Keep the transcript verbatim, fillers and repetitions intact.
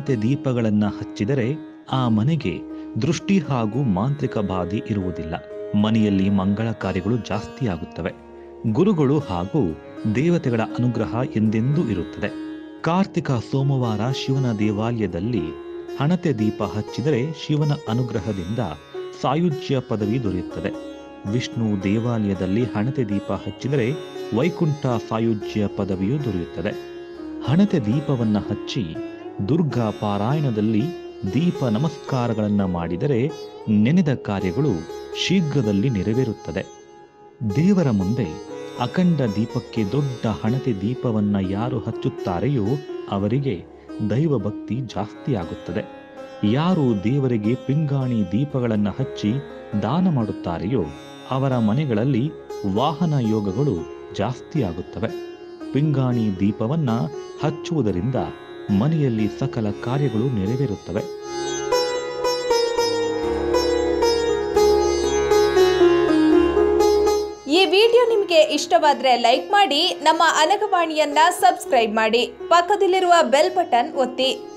ಹಣತೆ ದೀಪಗಳನ್ನು ಹಚ್ಚಿದರೆ ಆ ಮನೆಗೆ ದೃಷ್ಟಿ ಹಾಗೂ ಮಾಂತ್ರಿಕ ಬಾಧೆ ಇರುವುದಿಲ್ಲ. ಮನೆಯಲ್ಲಿ ಮಂಗಳ ಕಾರ್ಯಗಳು ಜಾಸ್ತಿ ಆಗುತ್ತವೆ. ಗುರುಗಳು ಹಾಗೂ ದೇವತೆಗಳ ಅನುಗ್ರಹ ಎಂದೆಂದೂ ಇರುತ್ತದೆ. ಕಾರ್ತಿಕ ಸೋಮವಾರ ಶಿವನ ದೇವಾಲಯದಲ್ಲಿ ಹಣತೆ ದೀಪ ಹಚ್ಚಿದರೆ ಶಿವನ ಅನುಗ್ರಹದಿಂದ ಸಾಯುಜ್ಯ ಪದವಿ ದೊರೆಯುತ್ತದೆ. ವಿಷ್ಣು ದೇವಾಲಯದಲ್ಲಿ ಹಣತೆ ದೀಪ ಹಚ್ಚಿದರೆ ವೈಕುಂಠ ಸಾಯುಜ್ಯ ಪದವಿಯು ದೊರೆಯುತ್ತದೆ. ಹಣತೆ ದೀಪವನ್ನು ಹಚ್ಚಿ ದುರ್ಗಾ ಪಾರಾಯಣದಲ್ಲಿ ದೀಪ ನಮಸ್ಕಾರಗಳನ್ನು ಮಾಡಿದರೆ ನೆನೆದ ಕಾರ್ಯಗಳು ಶೀಘ್ರದಲ್ಲಿ ನೆರವೇರುತ್ತದೆ. ದೇವರ ಮುಂದೆ ಅಖಂಡ ದೀಪಕ್ಕೆ ದೊಡ್ಡ ಹಣತೆ ದೀಪವನ್ನು ಯಾರು ಹಚ್ಚುತ್ತಾರೆಯೋ ಅವರಿಗೆ ದೈವ ಭಕ್ತಿ ಜಾಸ್ತಿ ಆಗುತ್ತದೆ. ಯಾರು ದೇವರಿಗೆ ಪಿಂಗಾಣಿ ದೀಪಗಳನ್ನು ಹಚ್ಚಿ ದಾನ ಮಾಡುತ್ತಾರೆಯೋ ಅವರ ಮನೆಗಳಲ್ಲಿ ವಾಹನ ಯೋಗಗಳು ಜಾಸ್ತಿ ಆಗುತ್ತವೆ. ಪಿಂಗಾಣಿ ದೀಪವನ್ನ ಹಚ್ಚುವುದರಿಂದ ಮನೆಯಲ್ಲಿ ಸಕಲ ಕಾರ್ಯಗಳು ನೆರವೇರುತ್ತವೆ. ಈ ವಿಡಿಯೋ ನಿಮಗೆ ಇಷ್ಟವಾದರೆ ಲೈಕ್ ಮಾಡಿ, ನಮ್ಮ ಅನಗವಾಣಿಯನ್ನ ಸಬ್ಸ್ಕ್ರೈಬ್ ಮಾಡಿ, ಪಕ್ಕದಲ್ಲಿರುವ ಬೆಲ್ ಬಟನ್ ಒತ್ತಿ.